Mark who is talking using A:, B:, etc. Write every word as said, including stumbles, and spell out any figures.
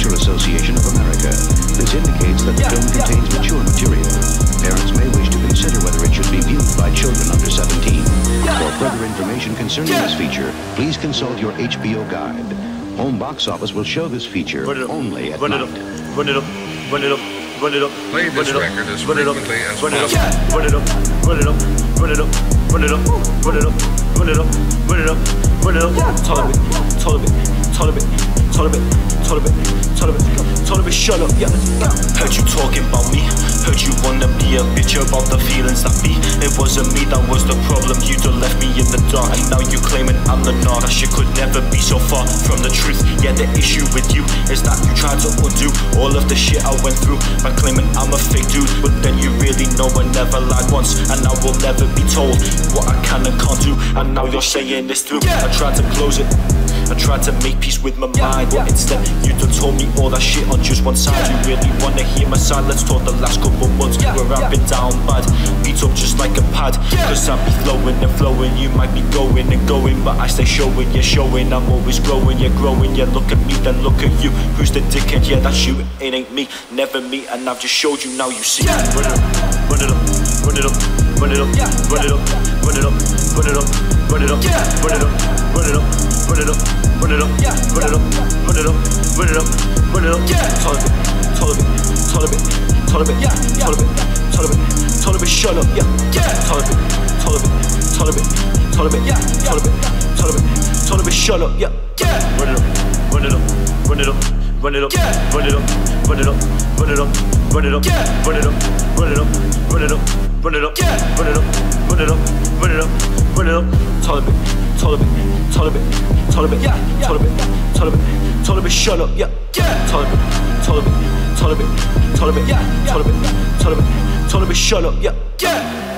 A: Sexual Association of America. This indicates that the film contains mature material. Parents may wish to consider whether it should be viewed by children under seventeen. For further information concerning this feature, please consult your H B O guide. Home Box Office will show this feature only at night.
B: Run it up, run it up, run it up.
C: Play this record as frequently as
B: possible.
C: Run it up,
B: run it up, run it up, run it up, run it up, run it up, run it up, run it up. Tolerate, tolerate, tolerate, tolerate, tolerate, tolerate, tolerate. Shut up, yeah. Heard you talking about me. Heard you wanna be a bitch about the feelings that be. It wasn't me that was the problem. You done left me in the dark, and now you claiming I'm the narc. That shit could never be so far from the truth. Yeah, the issue with you is that you tried to undo all of the shit I went through by claiming I'm a fake dude. But then you really know I never lied once, and I will never be told what I can and can't do. And now you're saying this through. I tried to close it, I tried to make peace with my mind, but instead you done told me all that shit on just one side. You really wanna hear my side? Let's talk the last couple months where I've been down bad, beat up just like a pad. Cause I be flowing and flowing, you might be going and going, but I stay showing, you're showing. I'm always growing, you're growing. Yeah, look at me, then look at you. Who's the dickhead? Yeah, that's you, it ain't me, never me. And I've just showed you, now you see. Run it up, run it up, run it up, run it up, run it up, run it up, run it up, run it up, run it up, run it up, run it up, run it up, run it up, run it up, run it up, run it up. Tolerate, tolerate, tolerate, tolerate, tolerate, tolerate, tolerate. Shut up, yeah. Tolerate, tolerate, tolerate, tolerate, tolerate, tolerate, tolerate. Shut up, yeah. Run it up, run it up, run it up, run it up, run it up, run it up, run it up, run it up, run it up, run it up, run it up, run it up, run it up, run it up, run it up, run it up. Tolerate, tolerate, tolerate, tolerate, tolerate, tolerate, tolerate. Shut up, yeah. Tolerate, tolerate, tolerate, tolerate, tolerate, tolerate, tolerate. Shut up, yeah.